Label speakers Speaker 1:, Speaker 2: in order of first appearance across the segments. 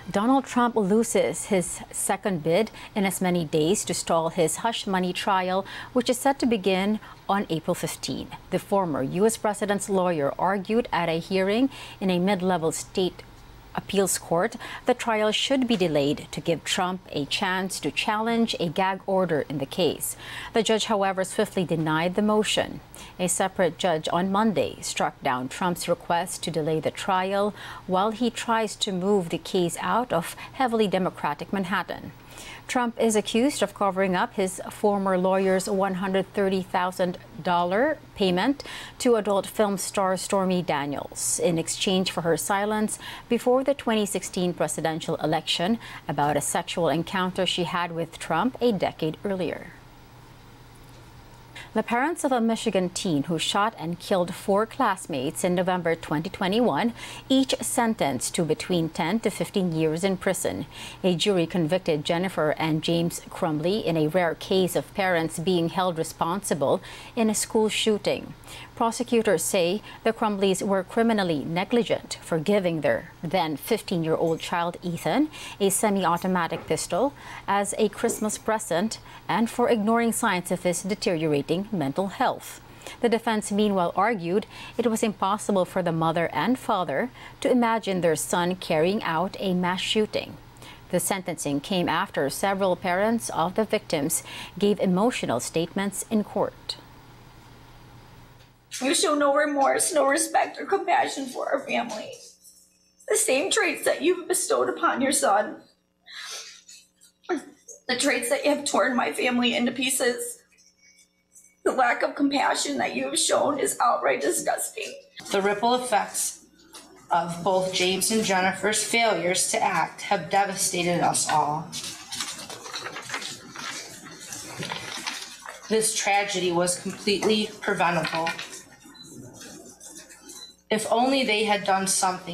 Speaker 1: Donald Trump loses his second bid in as many days to stall his hush money trial, which is set to begin on April 15. The former U.S. president's lawyer argued at a hearing in a mid-level state appeals court the trial should be delayed to give Trump a chance to challenge a gag order in the case. The judge, however, swiftly denied the motion. A separate judge on Monday struck down Trump's request to delay the trial while he tries to move the case out of heavily Democratic Manhattan. Trump is accused of covering up his former lawyer's $130,000 payment to adult film star Stormy Daniels in exchange for her silence before the 2016 presidential election about a sexual encounter she had with Trump a decade earlier. The parents of a Michigan teen who shot and killed 4 classmates in November 2021, each sentenced to between 10 to 15 years in prison. A jury convicted Jennifer and James Crumbley in a rare case of parents being held responsible in a school shooting. Prosecutors say the Crumbleys were criminally negligent for giving their then 15-year-old child Ethan a semi-automatic pistol as a Christmas present and for ignoring signs of his deteriorating mental health. The defense, meanwhile, argued it was impossible for the mother and father to imagine their son carrying out a mass shooting. The sentencing came after several parents of the victims gave emotional statements in court.
Speaker 2: You show no remorse, no respect or compassion for our family. The same traits that you've bestowed upon your son. The traits that you have torn my family into pieces. The lack of compassion that you have shown is outright disgusting.
Speaker 3: The ripple effects of both James and Jennifer's failures to act have devastated us all. This tragedy was completely preventable. If only they had done something.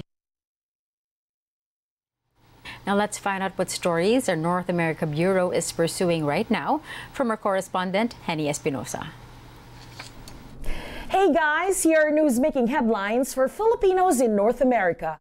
Speaker 1: Now let's find out what stories our North America Bureau is pursuing right now from our correspondent, Henny Espinosa.
Speaker 4: Hey guys, here are news making headlines for Filipinos in North America.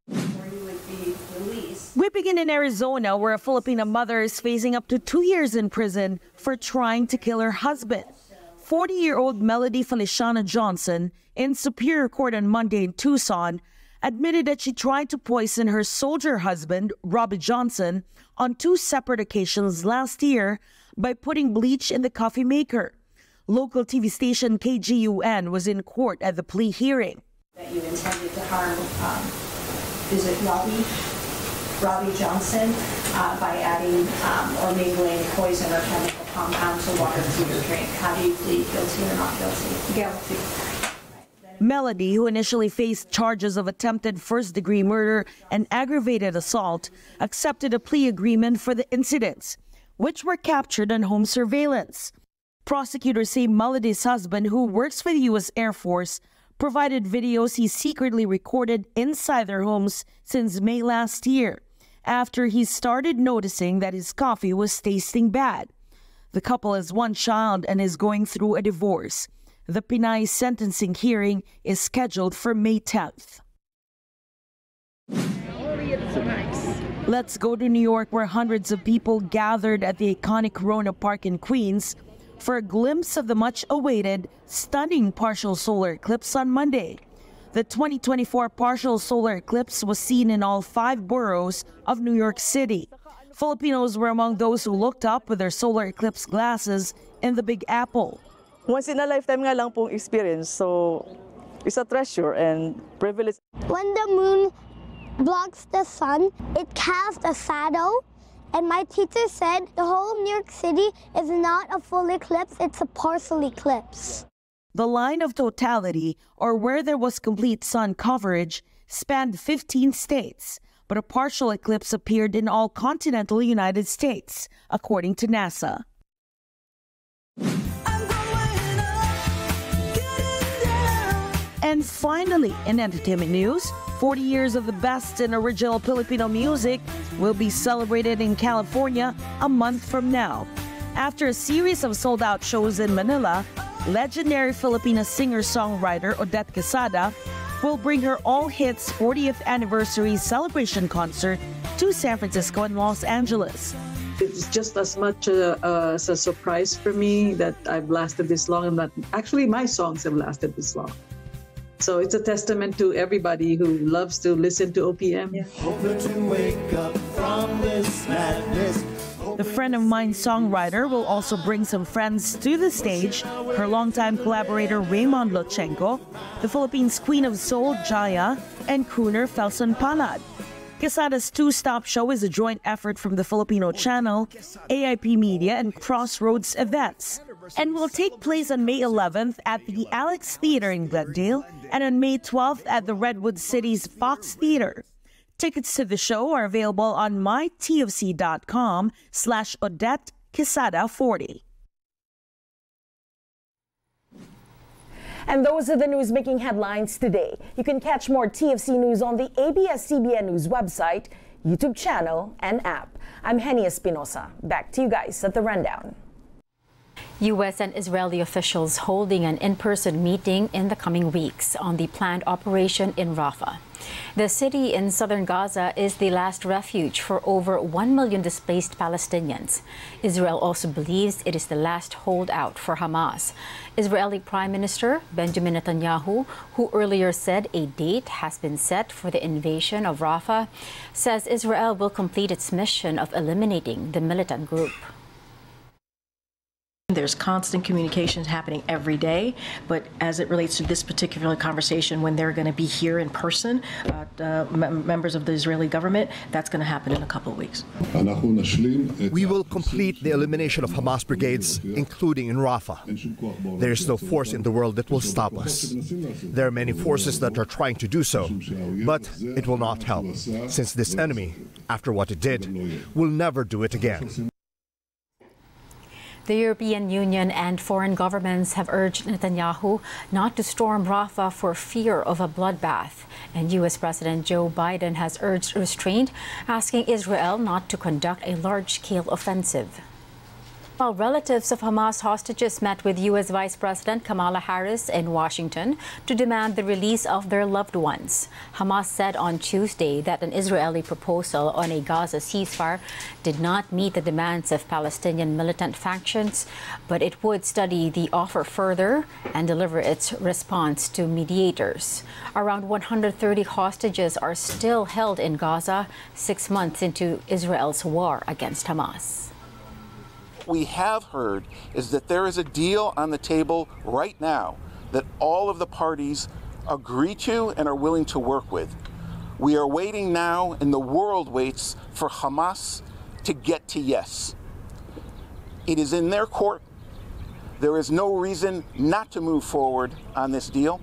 Speaker 4: We begin in Arizona, where a Filipina mother is facing up to 2 years in prison for trying to kill her husband. 40-year-old Melody Feliciana Johnson, in Superior Court on Monday in Tucson, admitted that she tried to poison her soldier husband, Robbie Johnson, on 2 separate occasions last year by putting bleach in the coffee maker. Local TV station KGUN was in court at the plea hearing.
Speaker 5: That you intended to harm, is it Robbie Johnson, by adding or mingling poison or chemical compound to water to your drink. How do you plead, guilty or not guilty? Guilty.
Speaker 4: Melody, who initially faced charges of attempted first-degree murder and aggravated assault, accepted a plea agreement for the incidents, which were captured on home surveillance. Prosecutors say Melody's husband, who works for the U.S. Air Force, provided videos he secretly recorded inside their homes since May last year, after he started noticing that his coffee was tasting bad. The couple has 1 child and is going through a divorce. The Pinay sentencing hearing is scheduled for May 10th. Let's go to New York, where hundreds of people gathered at the iconic Corona Park in Queens for a glimpse of the much-awaited, stunning partial solar eclipse on Monday. The 2024 partial solar eclipse was seen in all 5 boroughs of New York City. Filipinos were among those who looked up with their solar eclipse glasses in the Big Apple.
Speaker 6: Once in a lifetime nga lang pong experience, so it's a treasure and privilege.
Speaker 7: When the moon blocks the sun, it casts a shadow. And my teacher said the whole New York City is not a full eclipse, it's a partial eclipse.
Speaker 4: The line of totality, or where there was complete sun coverage, spanned 15 states, but a partial eclipse appeared in all continental United States, according to NASA. And finally, in entertainment news, 40 years of the best in original Filipino music will be celebrated in California a month from now. After a series of sold-out shows in Manila, legendary Filipina singer-songwriter Odette Quesada will bring her all-hits 40th anniversary celebration concert to to San Francisco and Los Angeles.
Speaker 6: It's just as much as a surprise for me that I've lasted this long and that actually my songs have lasted this long. So it's a testament to everybody who loves to listen to OPM. Yeah.
Speaker 4: The Friend of Mine songwriter will also bring some friends to the stage, her longtime collaborator Raymond Lochenko, the Philippines' Queen of Soul Jaya, and crooner Felson Palad. Quesada's two-stop show is a joint effort from the Filipino Channel, AIP Media, and Crossroads Events, and will take place on May 11th at the Alex Theater in Glendale and on May 12th at the Redwood City's Fox Theater. Tickets to the show are available on mytfc.com/Odette Quesada 40.
Speaker 8: And those are the news making headlines today. You can catch more TFC news on the ABS-CBN News website, YouTube channel, and app. I'm Henny Espinosa. Back to you guys at the Rundown.
Speaker 1: U.S. and Israeli officials holding an in-person meeting in the coming weeks on the planned operation in Rafah. The city in southern Gaza is the last refuge for over 1 million displaced Palestinians. Israel also believes it is the last holdout for Hamas. Israeli Prime Minister Benjamin Netanyahu, who earlier said a date has been set for the invasion of Rafah, says Israel will complete its mission of eliminating the militant group.
Speaker 9: There's constant communications happening every day, but as it relates to this particular conversation, when they're going to be here in person, members of the Israeli government, that's going to happen in a couple of weeks.
Speaker 10: We will complete the elimination of Hamas brigades, including in Rafah. There is no force in the world that will stop us. There are many forces that are trying to do so, but it will not help, since this enemy, after what it did, will never do it again.
Speaker 1: The European Union and foreign governments have urged Netanyahu not to storm Rafah for fear of a bloodbath. And U.S. President Joe Biden has urged restraint, asking Israel not to conduct a large-scale offensive. While relatives of Hamas hostages met with U.S. Vice President Kamala Harris in Washington to demand the release of their loved ones. Hamas said on Tuesday that an Israeli proposal on a Gaza ceasefire did not meet the demands of Palestinian militant factions, but it would study the offer further and deliver its response to mediators. Around 130 hostages are still held in Gaza 6 months into Israel's war against Hamas.
Speaker 11: What we have heard is that there is a deal on the table right now that all of the parties agree to and are willing to work with. We are waiting now, and the world waits for Hamas to get to yes. It is in their court. There is no reason not to move forward on this deal.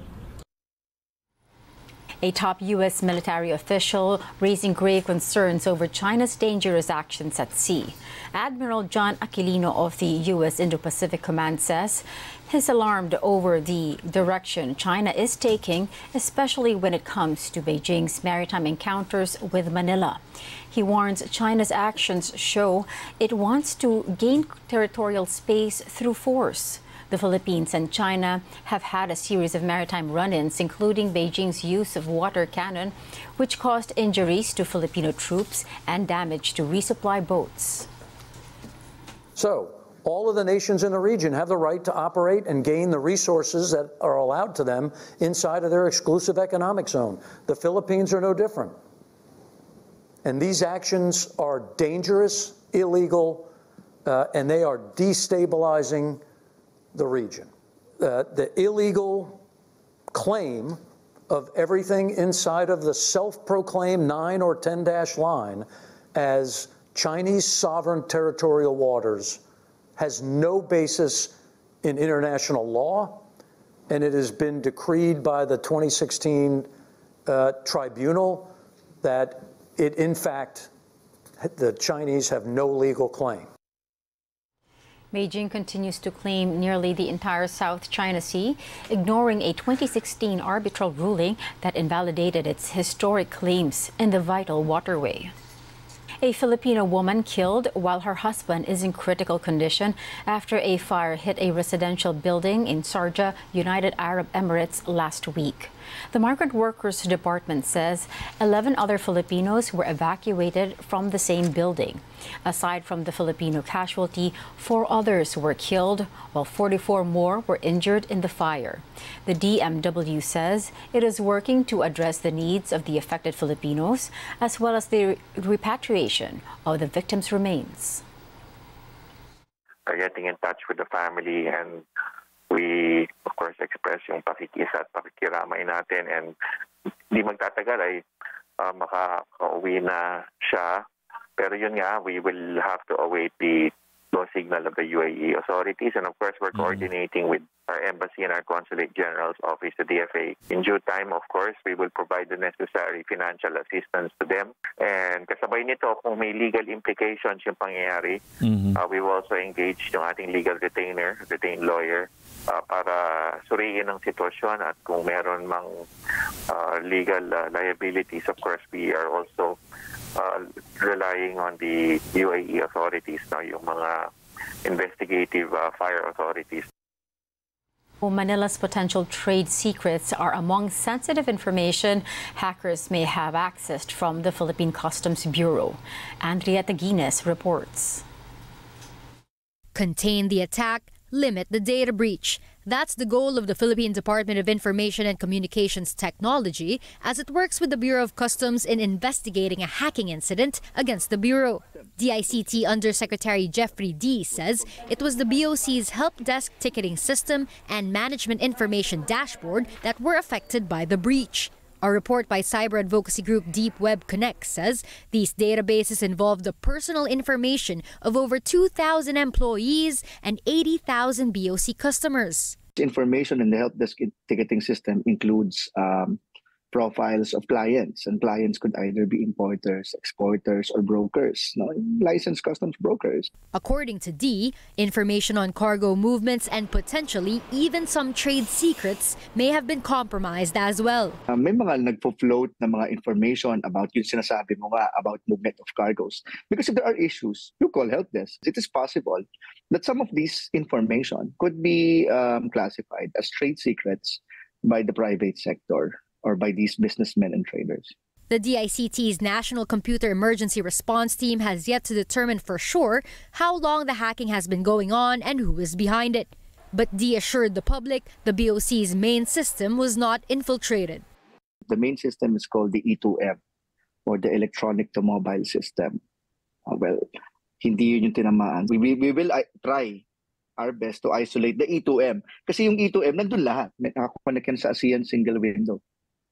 Speaker 1: A top U.S. military official raising grave concerns over China's dangerous actions at sea. Admiral John Aquilino of the U.S. Indo-Pacific Command says he's alarmed over the direction China is taking, especially when it comes to Beijing's maritime encounters with Manila. He warns China's actions show it wants to gain territorial space through force. The Philippines and China have had a series of maritime run-ins, including Beijing's use of water cannon, which caused injuries to Filipino troops and damage to resupply boats.
Speaker 12: So, all of the nations in the region have the right to operate and gain the resources that are allowed to them inside of their exclusive economic zone. The Philippines are no different. And these actions are dangerous, illegal, and they are destabilizing the region. The illegal claim of everything inside of the self-proclaimed 9 or 10-dash line as Chinese sovereign territorial waters has no basis in international law, and it has been decreed by the 2016 tribunal that it, in fact, the Chinese have no legal claim.
Speaker 1: Beijing continues to claim nearly the entire South China Sea, ignoring a 2016 arbitral ruling that invalidated its historic claims in the vital waterway. A Filipino woman killed while her husband is in critical condition after a fire hit a residential building in Sharjah, United Arab Emirates last week. The Migrant Workers Department says 11 other Filipinos were evacuated from the same building. Aside from the Filipino casualty, 4 others were killed, while 44 more were injured in the fire. The DMW says it is working to address the needs of the affected Filipinos, as well as the repatriation of the victims' remains.
Speaker 13: Are getting in touch with the family, and we, of course, express yung pakikisa at pakikiramay natin, and di magtatagal ay makaka-uwi na siya. Pero yun nga, we will have to await the go signal of the UAE authorities, and of course, we're coordinating with our embassy and our consulate general's office, the DFA. In due time, of course, we will provide the necessary financial assistance to them. And kasabay nito, kung may legal implications yung pangyayari, we will also engage yung ating legal retained lawyer, para suriin ang sitwasyon, at kung meron mang legal liabilities, of course, we are also relying on the UAE authorities, yung mga investigative fire authorities.
Speaker 1: Manila's potential trade secrets are among sensitive information hackers may have accessed from the Philippine Customs Bureau. Andrea Taguines reports.
Speaker 14: Contain the attack, limit the data breach. That's the goal of the Philippine Department of Information and Communications Technology as it works with the Bureau of Customs in investigating a hacking incident against the Bureau. DICT Undersecretary Jeffrey D. says it was the BOC's help desk ticketing system and management information dashboard that were affected by the breach. A report by cyber advocacy group Deep Web Connect says these databases involve the personal information of over 2,000 employees and 80,000 BOC customers.
Speaker 15: Information in the help desk ticketing system includes profiles of clients, and clients could either be importers, exporters, or brokers, licensed customs brokers.
Speaker 14: According to D, information on cargo movements and potentially even some trade secrets may have been compromised as well.
Speaker 15: May mga nagpo-float na mga information about yung sinasabi mo nga about movement of cargos. Because if there are issues, you call help desk. It is possible that some of these information could be classified as trade secrets by the private sector or by these businessmen and traders.
Speaker 14: The DICT's National Computer Emergency Response Team has yet to determine for sure how long the hacking has been going on and who is behind it. But D assured the public the BOC's main system was not infiltrated.
Speaker 15: The main system is called the E2M, or the Electronic to Mobile System. Well, hindi yun yung tinamaan. We will try our best to isolate the E2M. Kasi yung E2M, nandun lahat. Nakakonect yan sa ASEAN single window,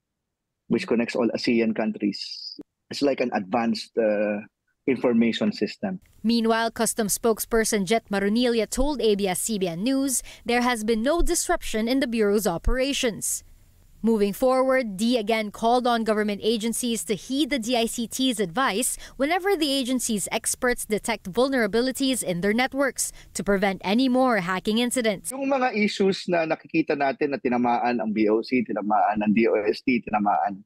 Speaker 15: which connects all ASEAN countries. It's like an advanced information system.
Speaker 14: Meanwhile, Customs spokesperson Jet Marunilia told ABS-CBN News there has been no disruption in the Bureau's operations. Moving forward, D again called on government agencies to heed the DICT's advice whenever the agency's experts detect vulnerabilities in their networks to prevent any more hacking incidents.
Speaker 15: Yung mga issues na nakikita natin na tinamaan ang BOC, tinamaan ang DOST, tinamaan,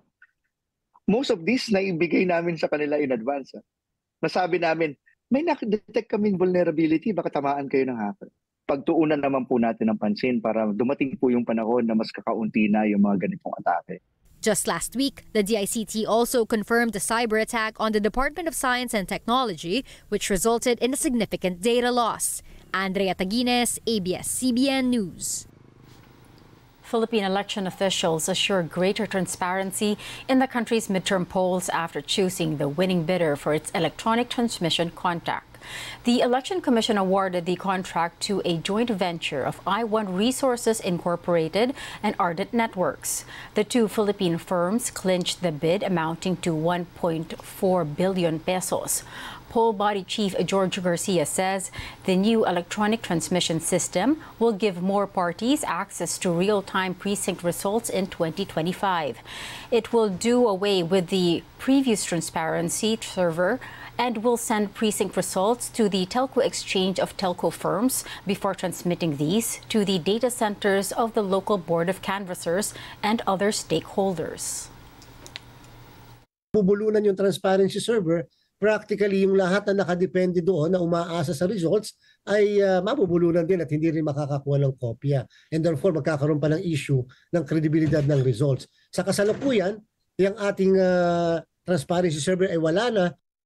Speaker 15: most of these naibigay namin sa kanila in advance. Nasabi namin, may nakidetect kaming vulnerability, baka tamaan kayo ng hacker. Pagtuunan naman po natin ng pansin para dumating po yung panahon na mas kakaunti na yung mga ganitong atake.
Speaker 14: Just last week, the DICT also confirmed a cyber attack on the Department of Science and Technology, which resulted in a significant data loss. Andrea Taguines, ABS-CBN News.
Speaker 1: Philippine election officials assure greater transparency in the country's midterm polls after choosing the winning bidder for its electronic transmission contract. The Election Commission awarded the contract to a joint venture of I1 Resources Incorporated and Ardent Networks. The two Philippine firms clinched the bid amounting to 1.4 billion pesos. Poll body chief George Garcia says the new electronic transmission system will give more parties access to real-time precinct results in 2025. It will do away with the previous transparency server and will send precinct results to the telco exchange of telco firms before transmitting these to the data centers of the local board of canvassers and other stakeholders.
Speaker 16: Bubulunan yung transparency server practically yung lahat na nakadepende doon na umaasa sa results ay mabubulunan din at hindi rin makakakuha ng kopya. And therefore, magkakaroon pa ng issue ng kredibilidad ng results. Sa kasalukuyan, yung ating transparency survey ay wala na.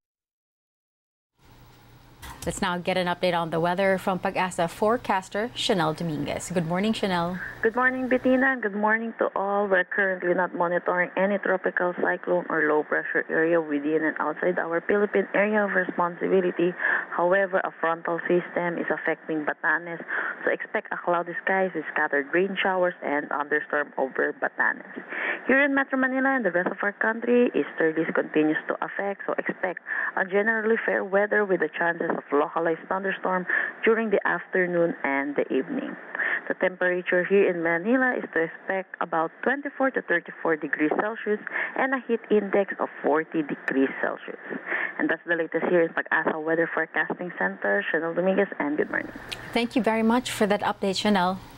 Speaker 1: Let's now get an update on the weather from Pag-asa forecaster Chanel Dominguez. Good morning, Chanel.
Speaker 17: Good morning, Bettina, and good morning to all. We're currently not monitoring any tropical cyclone or low pressure area within and outside our Philippine area of responsibility. However, a frontal system is affecting Batanes, so expect a cloudy skies with scattered rain showers and thunderstorm over Batanes. Here in Metro Manila and the rest of our country, easterlies continues to affect, so expect a generally fair weather with the chances of localized thunderstorm during the afternoon and the evening. The temperature here in Manila is to expect about 24 to 34 degrees Celsius and a heat index of 40 degrees Celsius. And that's the latest here in Pag-asa Weather Forecasting Center. Chanel Dominguez, and good morning.
Speaker 1: Thank you very much for that update, Chanel.